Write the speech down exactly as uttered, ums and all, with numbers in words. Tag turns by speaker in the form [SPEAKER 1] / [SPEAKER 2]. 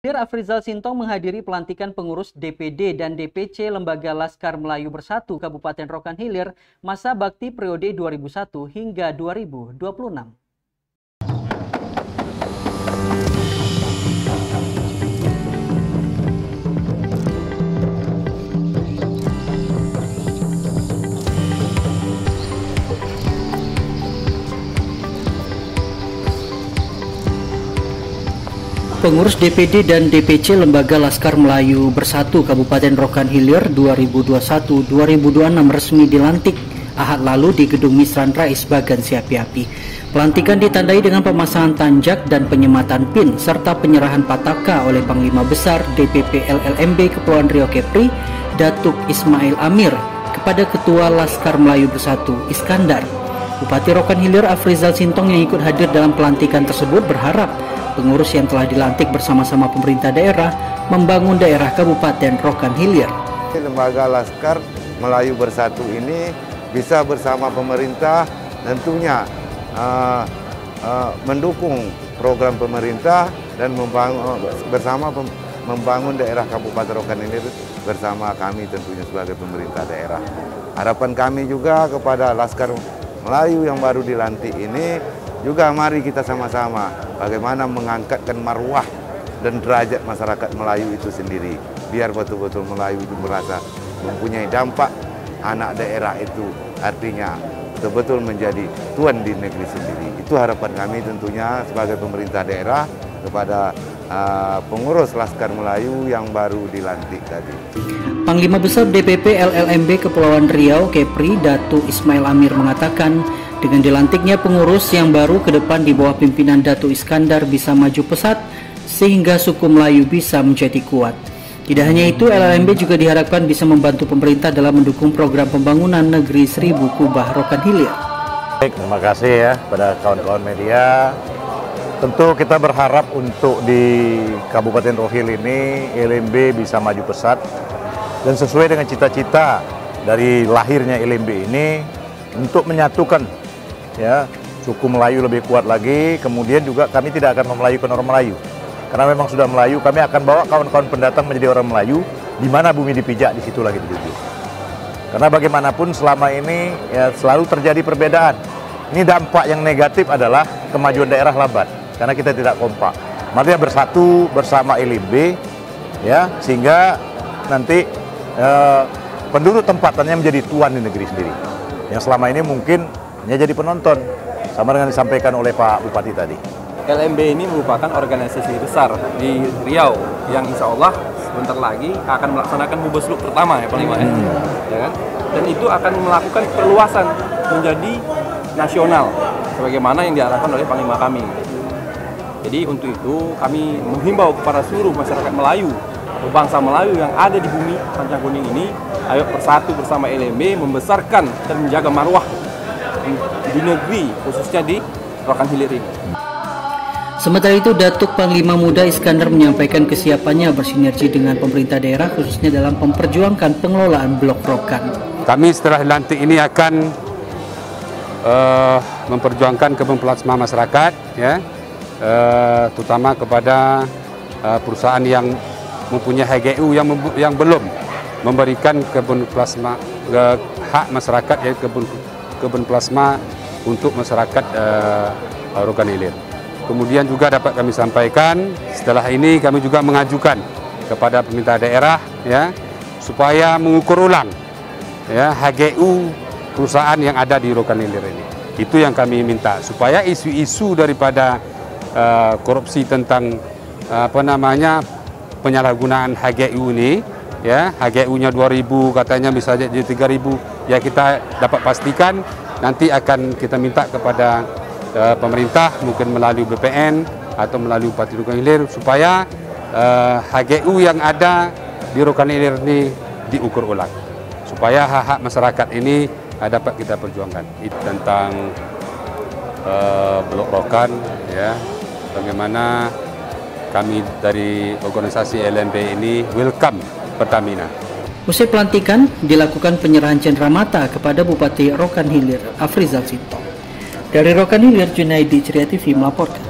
[SPEAKER 1] Afrizal Sintong menghadiri pelantikan pengurus D P D dan D P C Lembaga Laskar Melayu Bersatu Kabupaten Rokan Hilir masa bakti periode dua ribu satu hingga dua ribu dua puluh enam. Pengurus D P D dan D P C Lembaga Laskar Melayu Bersatu Kabupaten Rokan Hilir dua ribu dua puluh satu sampai dua ribu dua puluh enam resmi dilantik Ahad lalu di Gedung Misran Rais Bagan Siapi-Api. Pelantikan ditandai dengan pemasangan tanjak dan penyematan pin serta penyerahan pataka oleh Panglima Besar D P P L L M B Kepulauan Riau Kepri, Datuk Ismail Amir, kepada Ketua Laskar Melayu Bersatu Iskandar. Bupati Rokan Hilir Afrizal Sintong yang ikut hadir dalam pelantikan tersebut berharap pengurus yang telah dilantik bersama-sama pemerintah daerah membangun daerah Kabupaten Rokan Hilir.
[SPEAKER 2] Lembaga Laskar Melayu Bersatu ini bisa bersama pemerintah tentunya uh, uh, mendukung program pemerintah dan membangun, bersama pem, membangun daerah Kabupaten Rokan Hilir bersama kami tentunya sebagai pemerintah daerah. Harapan kami juga kepada Laskar Melayu yang baru dilantik ini juga mari kita sama-sama bagaimana mengangkatkan marwah dan derajat masyarakat Melayu itu sendiri. Biar betul-betul Melayu itu merasa mempunyai dampak, anak daerah itu artinya betul-betul menjadi tuan di negeri sendiri. Itu harapan kami tentunya sebagai pemerintah daerah kepada uh, pengurus Laskar Melayu yang baru dilantik tadi.
[SPEAKER 1] Panglima Besar D P P L L M B Kepulauan Riau Kepri, Datuk Ismail Amir mengatakan, dengan dilantiknya pengurus yang baru ke depan di bawah pimpinan Datuk Iskandar bisa maju pesat sehingga suku Melayu bisa menjadi kuat. Tidak hanya itu, L L M B juga diharapkan bisa membantu pemerintah dalam mendukung program pembangunan negeri Seribu Kubah Rokan Hilir.
[SPEAKER 3] Baik, terima kasih ya pada kawan-kawan media. Tentu kita berharap untuk di Kabupaten Rohil ini L M B bisa maju pesat dan sesuai dengan cita-cita dari lahirnya L M B ini untuk menyatukan ya suku Melayu lebih kuat lagi. Kemudian juga kami tidak akan memelayukan orang Melayu, karena memang sudah Melayu. Kami akan bawa kawan-kawan pendatang menjadi orang Melayu, di mana bumi dipijak di situ lagi dituju. Karena bagaimanapun selama ini ya selalu terjadi perbedaan. Ini dampak yang negatif adalah kemajuan daerah lambat karena kita tidak kompak. Makanya bersatu bersama L M B ya, sehingga nanti eh, penduduk tempatannya menjadi tuan di negeri sendiri. Yang selama ini mungkin hanya jadi penonton, sama dengan disampaikan oleh Pak Bupati tadi.
[SPEAKER 4] L M B ini merupakan organisasi besar di Riau yang insya Allah sebentar lagi akan melaksanakan Mubasluk pertama ya Panglima, hmm. ya kan? Dan itu akan melakukan perluasan menjadi nasional sebagaimana yang diarahkan oleh Panglima kami. Jadi untuk itu kami menghimbau kepada seluruh masyarakat Melayu atau bangsa Melayu yang ada di bumi Pancang Kuning ini, ayo bersatu bersama L M B membesarkan dan menjaga marwah di, di negeri, khususnya di Rokan Hilir ini.
[SPEAKER 1] Sementara itu, Datuk Panglima Muda Iskandar menyampaikan kesiapannya bersinergi dengan pemerintah daerah khususnya dalam memperjuangkan pengelolaan Blok Rokan.
[SPEAKER 5] Kami setelah dilantik ini akan uh, memperjuangkan kebun plasma masyarakat, ya, uh, terutama kepada uh, perusahaan yang mempunyai H G U yang yang belum memberikan kebun plasma uh, hak masyarakat, yaitu kebun kebun plasma untuk masyarakat uh, Rokan Hilir. Kemudian juga dapat kami sampaikan, setelah ini kami juga mengajukan kepada pemerintah daerah ya supaya mengukur ulang ya H G U perusahaan yang ada di Rokan Hilir ini. Itu yang kami minta supaya isu-isu daripada uh, korupsi tentang uh, apa namanya penyalahgunaan H G U ini ya, H G U-nya dua ribu katanya bisa jadi tiga ribu, ya kita dapat pastikan nanti akan kita minta kepada Uh, pemerintah mungkin melalui B P N atau melalui Bupati Rokan Hilir supaya uh, H G U yang ada di Rokan Hilir ini diukur ulang supaya hak-hak masyarakat ini uh, dapat kita perjuangkan. Itu tentang uh, Blok Rokan ya, bagaimana kami dari organisasi L M B ini welcome Pertamina.
[SPEAKER 1] Usai pelantikan dilakukan penyerahan cenderamata kepada Bupati Rokan Hilir Afrizal Sintong. Dari Rokan Hilir, Junaidi, Ceria T V melaporkan.